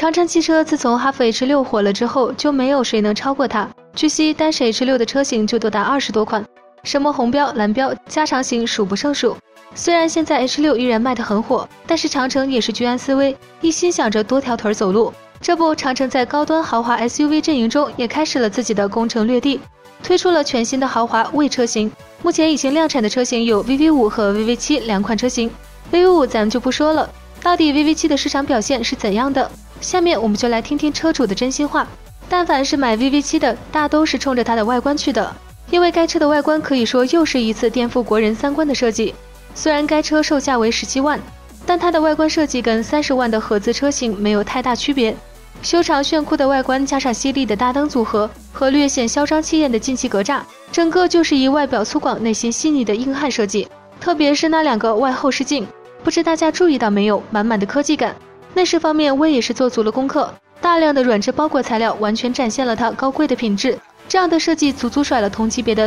长城汽车自从哈弗 H6 火了之后，就没有谁能超过它。据悉，单是 H6 的车型就多达20多款，什么红标、蓝标、加长型数不胜数。虽然现在 H6 依然卖得很火，但是长城也是居安思危，一心想着多条腿走路。这不，长城在高端豪华 SUV 阵营中也开始了自己的攻城略地，推出了全新的豪华 V 车型。目前已经量产的车型有 VV5 和 VV7 两款车型。VV5 咱们就不说了，到底 VV7 的市场表现是怎样的？下面我们就来听听车主的真心话。但凡是买 VV7 的，大都是冲着它的外观去的，因为该车的外观可以说又是一次颠覆国人三观的设计。虽然该车售价为17万，但它的外观设计跟30万的合资车型没有太大区别。修长炫酷的外观加上犀利的大灯组合和略显嚣张气焰的进气格栅，整个就是一外表粗犷、内心细腻的硬汉设计。特别是那两个外后视镜，不知大家注意到没有，满满的科技感。内饰方面，我也是做足了功课，大量的软质包裹材料完全展现了它高贵的品质。这样的设计足甩了同级别的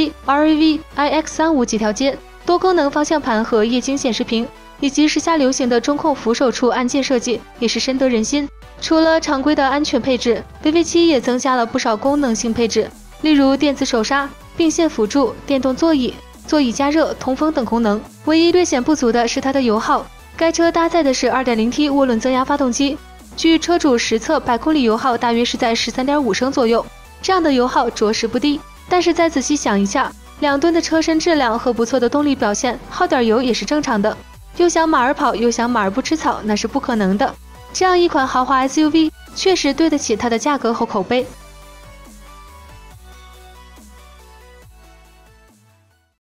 CR-V、RAV、iX35 几条街。多功能方向盘和液晶显示屏，以及时下流行的中控扶手处按键设计，也是深得人心。除了常规的安全配置 ，VV7 也增加了不少功能性配置，例如电子手刹、并线辅助、电动座椅、座椅加热、通风等功能。唯一略显不足的是它的油耗。该车搭载的是 2.0T 涡轮增压发动机，据车主实测，100公里油耗大约是在13.5升左右，这样的油耗着实不低。但是再仔细想一下，2吨的车身质量和不错的动力表现，耗点油也是正常的。又想马儿跑，又想马儿不吃草，那是不可能的。这样一款豪华 SUV，确实对得起它的价格和口碑。